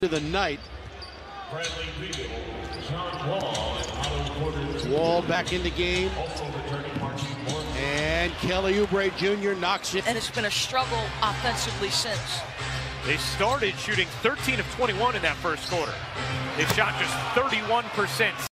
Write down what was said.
to the night. Wall back in the game. And Kelly Oubre Jr. knocks it. And it's been a struggle offensively since. They started shooting 13 of 21 in that first quarter. They shot just 31%.